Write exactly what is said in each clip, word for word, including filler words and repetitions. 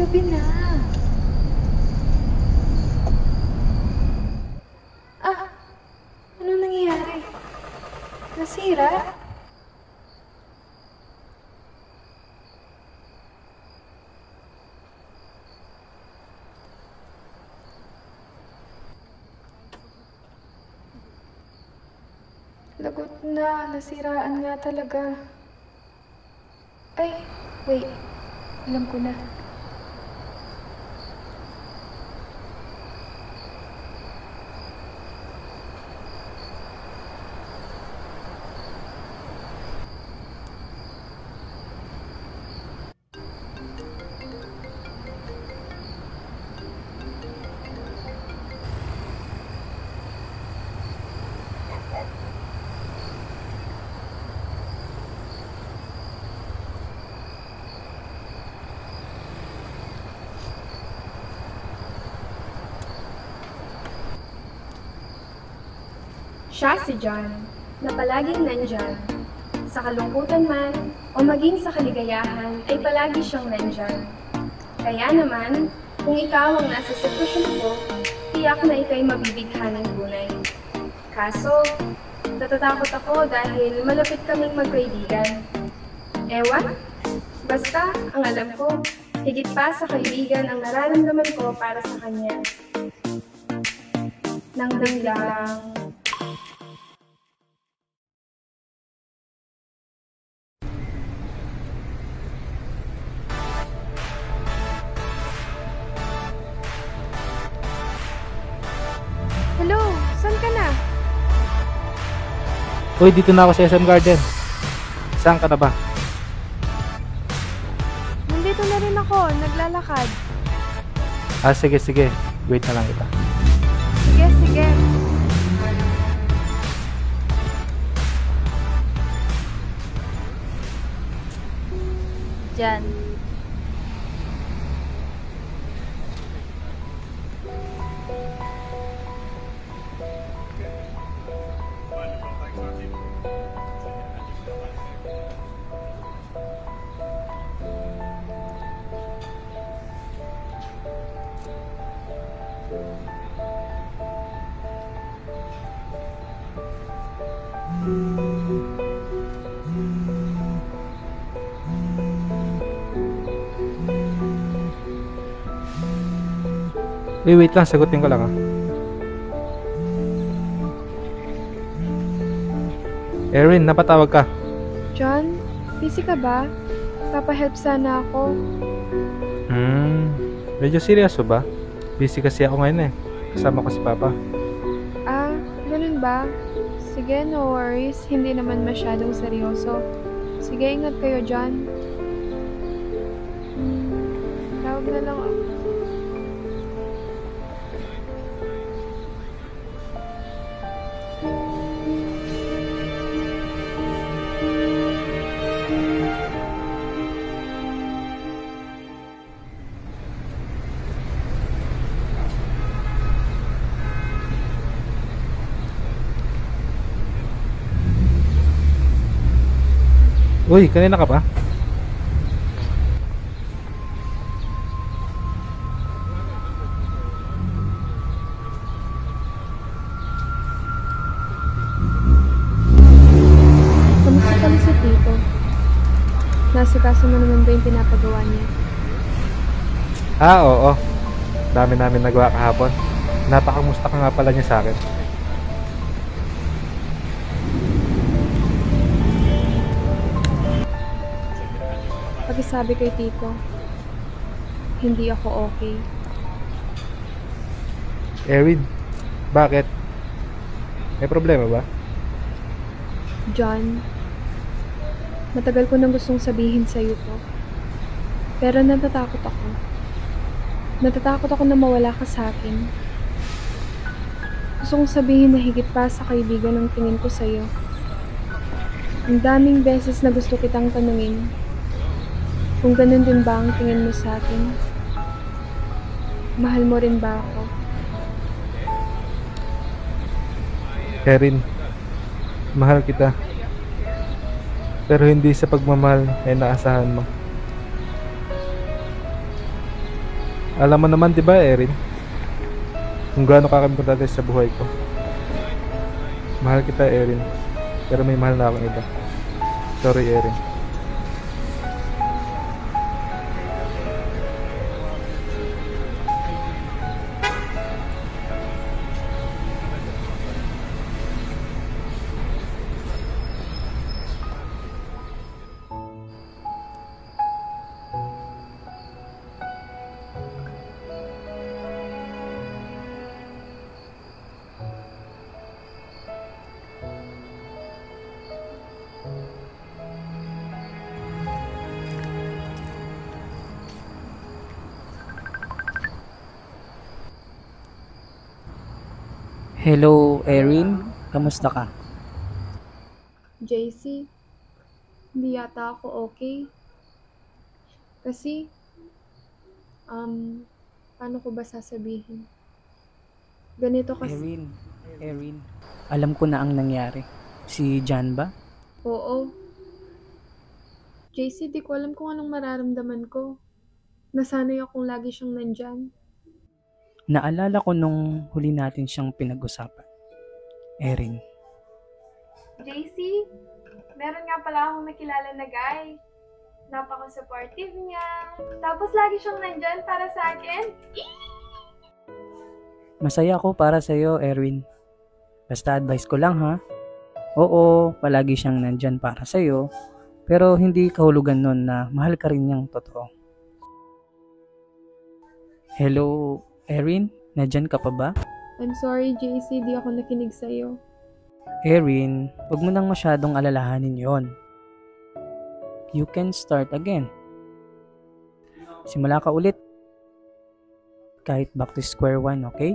gabi na. Ah, ano nangyayari? Nasira? Lagot na, nasiraan nga talaga. Ay, wait. Alam ko na. Siya si John, na palaging nandyan. Sa kalungkutan man, o maging sa kaligayahan, ay palagi siyang nandyan. Kaya naman, kung ikaw ang nasa sitwasyon ko, tiyak na ikaw'y mabibighan ng tunay. Kaso, natatakot ako dahil malapit kaming magkaibigan. Ewan, basta ang alam ko, higit pa sa kaibigan ang nararamdaman ko para sa kanya. Nang biglang... Hello, saan ka na? Uy, dito na ako sa S M Garden. Saan ka na ba? Nandito na rin ako, naglalakad. Ah, sige, sige. Wait na lang kita. Sige, sige. Diyan. Uy, wait lang. Sagutin ko lang ah. Erin, napatawag ka. John, busy ka ba? Papahelp sana ako. Hmm, medyo seryoso ba? Busy kasi ako ngayon eh. Kasama ko si Papa. Ah, ganun ba? Sige, no worries. Hindi naman masyadong seryoso. Sige, ingat kayo, John. Tawag na lang ako. Uy, kanina ka pa? Kamusta pala si Tito? Nasikaso mo naman ba yung pinapagawa niya? Ah, oo. Dami namin nagawa kahapon. Napakamusta ka nga pala niya sa akin. Pagkasabi kay Tito, hindi ako okay. Erin, bakit? May problema ba? John, matagal ko nang gustong sabihin sa'yo to. Pero natatakot ako. Natatakot ako na mawala ka sa akin. Gusto kong sabihin na higit pa sa kaibigan ang tingin ko sa'yo. Ang daming beses na gusto kitang tanungin kung ganun din ba ang tingin mo sa akin. Mahal mo rin ba ako? Erin, mahal kita. Pero hindi sa pagmamahal ay naasahan mo. Alam mo naman, di ba, Erin? Kung gaano ka-importante sa buhay ko. Mahal kita, Erin. Pero may mahal na akong iba. Sorry, Erin. Hello, Erin. Kamusta ka? J C, hindi yata ako okay. Kasi, um, paano ko ba sasabihin? Ganito kasi, Erin, Erin. Alam ko na ang nangyari. Si Jan ba? oo. J C, di ko alam kung anong mararamdaman ko. Nasanay akong lagi siyang nandyan. Naalala ko nung huli natin siyang pinag-usapan. Erin, J C, meron nga pala akong nakilala na guy. Napaka-supportive niya. Tapos lagi siyang nandyan para sa akin. masaya ako para sa'yo, Erin. Basta advice ko lang ha. Oo, palagi siyang nandyan para sa'yo. Pero hindi kahulugan nun na mahal ka rin niyang totoo. Hello, Erin? Nandyan ka pa ba? I'm sorry, J C, di ako nakinig sa'yo. Erin, huwag mo nang masyadong alalahanin yon. You can start again. Simula ka ulit. Kahit back to square one, okay?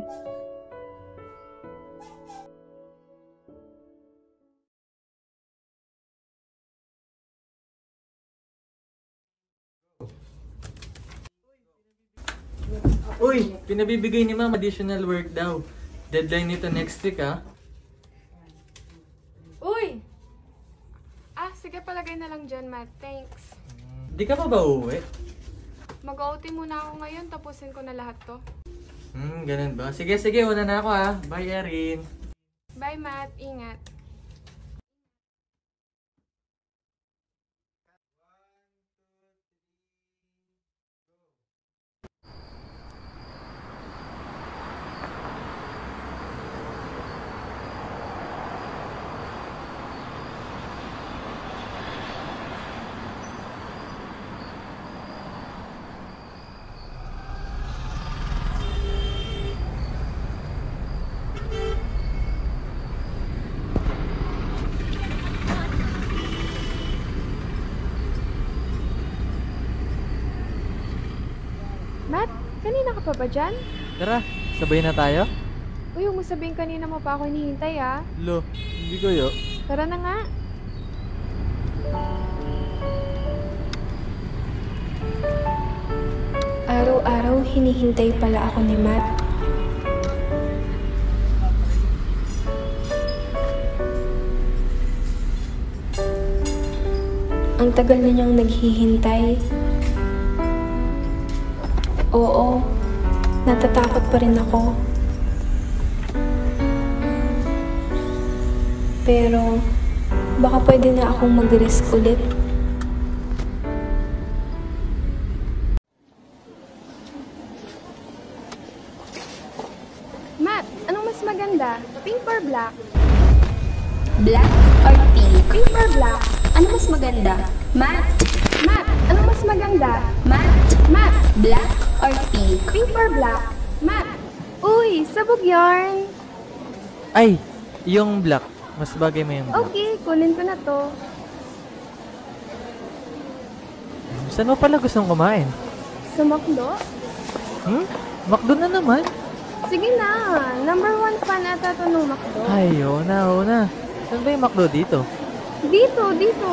Uy, pinabibigay ni ma'am additional work daw. Deadline nito next week ah. Uy! Ah, sige palagay na lang dyan, Matt. Thanks. Di ka pa ba uuwi? Mag-O T muna ako ngayon, tapusin ko na lahat to. Hmm, ganun ba? Sige, sige, una na ako ah. Bye, Erin. Bye, Matt. Ingat. Matt, kanina ka pa ba dyan? Tara, sabay na tayo? Uy, huwag mo sabihin kanina mo pa ako hinihintay ah. Lo, hindi ko yo. Tara na nga. Araw-araw hinihintay pala ako ni Matt. Ang tagal na niyang naghihintay. Oo, natatakot pa rin ako. Pero, baka pwede na akong mag-risk ulit. Matt, anong mas maganda? Pink or black? Black or pink? Pink or black? Ano mas maganda? Matte? Matt, anong mas maganda? Matte? Matt, Black or pink? pink or black? Matt, uy, sabog yarn. Ay, yung black. Mas bagay mo yung black. Okay, kunin ko na to. Saan mo pala gustong kumain? Sa McDo? Hmm? McDo na naman? Sige na, number one fan ata to ng McDo. Ay, una, una. Saan ba yung McDo dito? Dito, dito.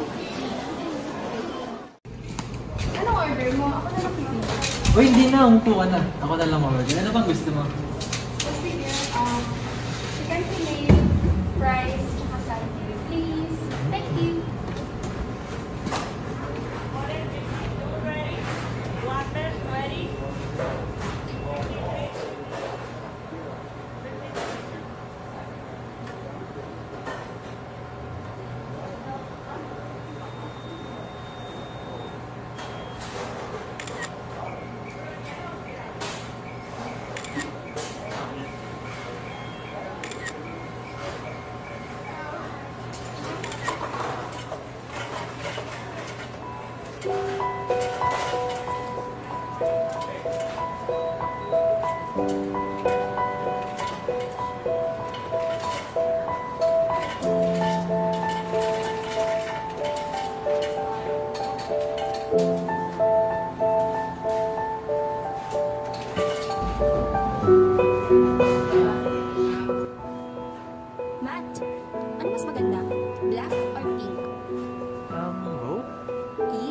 Anong order mo? Ako na lang pipili. Uy, hindi na. Umupo ka na. Ako na lang order. Ano bang gusto mo? Sige, um, chicken fillet, fries, tsaka salad, please. Thank you.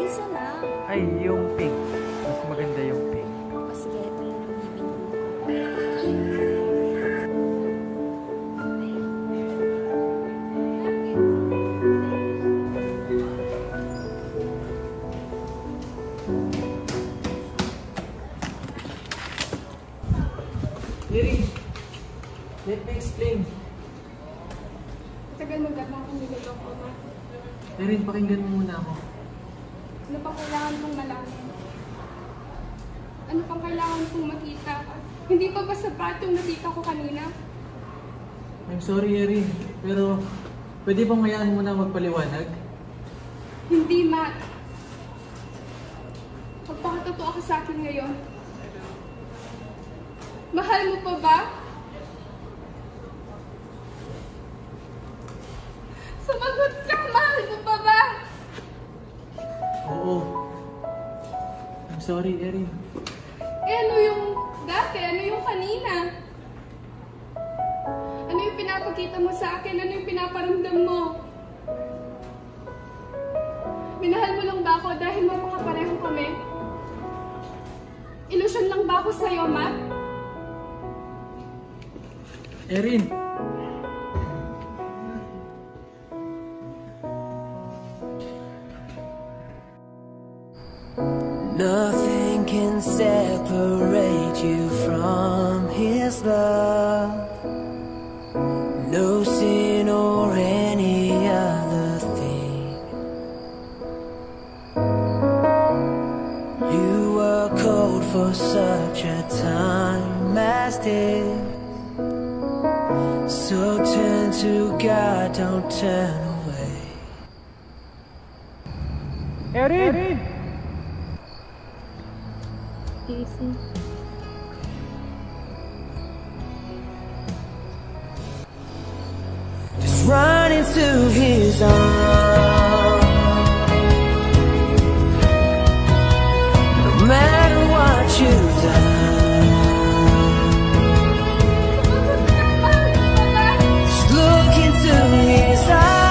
Isa lang. Ay, yung pink. Mas maganda yung pink. O sige, ito na lang bibili. Erin, let me explain. Tagal magdama akong niloloko, ma. Erin, pakinggan mo muna ako. Ano pang kailangan kong malaman? Ano pang kailangan kong makita? Hindi pa ba sapat yung nakita ko kanina? I'm sorry, Erin, pero pwede bang hayaan mo na magpaliwanag? Hindi, Matt. Magpakatotoo ka sa akin ngayon. Mahal mo pa ba? Sumagot ka! Mahal mo pa ba? Oo. I'm sorry, Erin. Eh, ano yung dati? Ano yung kanina? Ano yung pinapakita mo sa akin? Ano yung pinaparamdam mo? Minahal mo lang ba ako dahil mapakapareho kami? Ilusyon lang ba ako sa'yo, Matt? Erin! Nothing can separate you from His love. No sin or any other thing. You were called for such a time as this. So turn to God, don't turn away. Erin! Easy. Just run into His arms. No matter what you've done, just look into His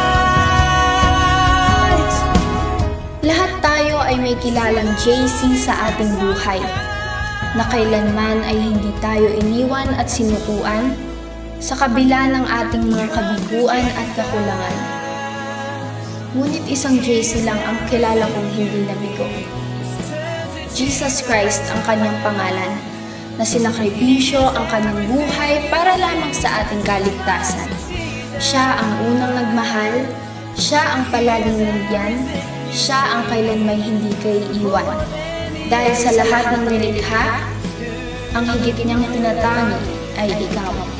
eyes. Lahat tayo ay may kilalang J C sa ating buhay, na kailanman ay hindi tayo iniwan at sinukuan sa kabila ng ating mga kabiguan at kakulangan. Ngunit isang J C lang ang kilala kong hindi nabigo. Jesus Christ ang kanyang pangalan, na sinakripisyo ang kanyang buhay para lamang sa ating kaligtasan. Siya ang unang nagmahal, siya ang palaging nandiyan, siya ang kailanmay hindi kaiiwan. Dahil sa lahat ng nilikha, ang higit niyang tinatangi ay ikaw.